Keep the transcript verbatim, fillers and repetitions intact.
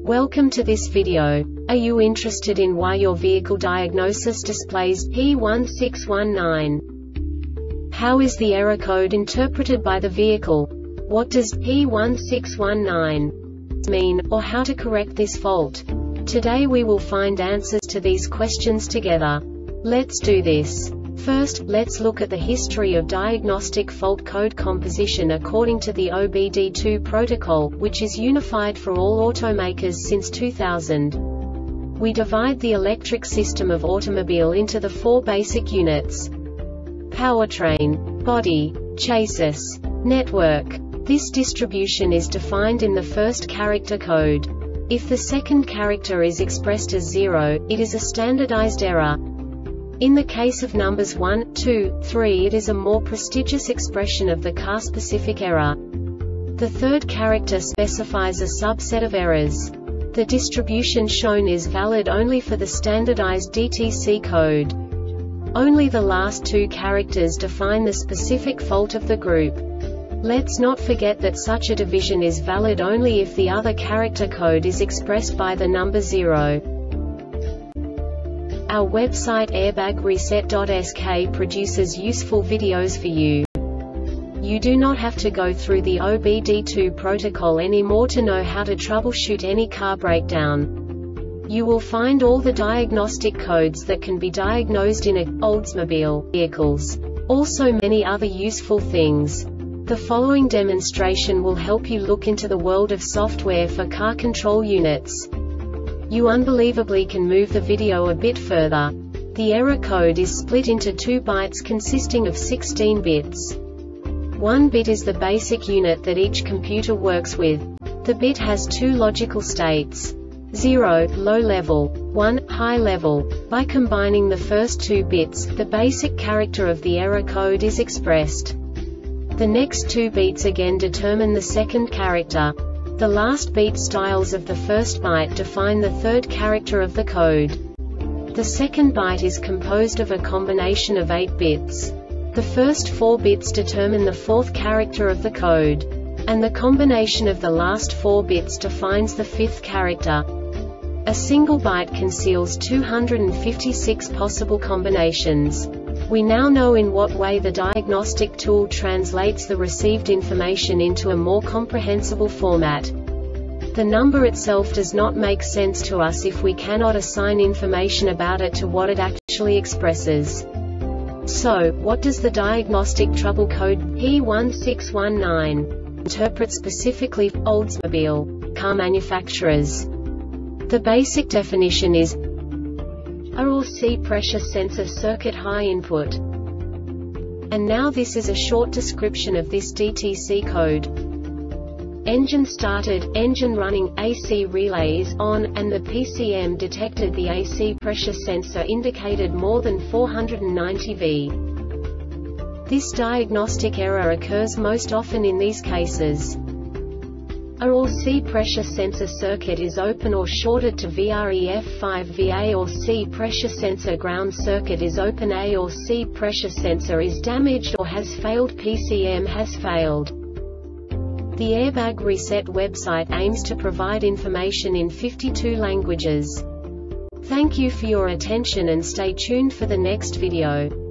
Welcome to this video. Are you interested in why your vehicle diagnosis displays P one six one nine? How is the error code interpreted by the vehicle? What does P one six one nine mean, or how to correct this fault? Today we will find answers to these questions together. Let's do this. First, let's look at the history of diagnostic fault code composition according to the O B D two protocol, which is unified for all automakers since two thousand. We divide the electric system of automobile into the four basic units: powertrain, body, chassis, network. This distribution is defined in the first character code. If the second character is expressed as zero, it is a standardized error. In the case of numbers one, two, three, it is a more prestigious expression of the car-specific error. The third character specifies a subset of errors. The distribution shown is valid only for the standardized D T C code. Only the last two characters define the specific fault of the group. Let's not forget that such a division is valid only if the other character code is expressed by the number zero. Our website airbag reset dot S K produces useful videos for you. You do not have to go through the O B D two protocol anymore to know how to troubleshoot any car breakdown. You will find all the diagnostic codes that can be diagnosed in a Oldsmobile vehicles. Also many other useful things. The following demonstration will help you look into the world of software for car control units. You unbelievably can move the video a bit further. The error code is split into two bytes consisting of sixteen bits. One bit is the basic unit that each computer works with. The bit has two logical states: zero, low level, one, high level. By combining the first two bits, the basic character of the error code is expressed. The next two bits again determine the second character. The last beat styles of the first byte define the third character of the code. The second byte is composed of a combination of eight bits. The first four bits determine the fourth character of the code. And the combination of the last four bits defines the fifth character. A single byte conceals two hundred fifty-six possible combinations. We now know in what way the diagnostic tool translates the received information into a more comprehensible format. The number itself does not make sense to us if we cannot assign information about it to what it actually expresses. So, what does the diagnostic trouble code P one six one nine interpret specifically for Oldsmobile car manufacturers? The basic definition is A or C pressure sensor circuit high input. And now this is a short description of this D T C code. Engine started, engine running, A C relay is on, and the P C M detected the A C pressure sensor indicated more than four hundred ninety volts. This diagnostic error occurs most often in these cases. A or C pressure sensor circuit is open or shorted to V R E F five V. A or C pressure sensor ground circuit is open. A or C pressure sensor is damaged or has failed. P C M has failed. The Airbag Reset website aims to provide information in fifty-two languages. Thank you for your attention and stay tuned for the next video.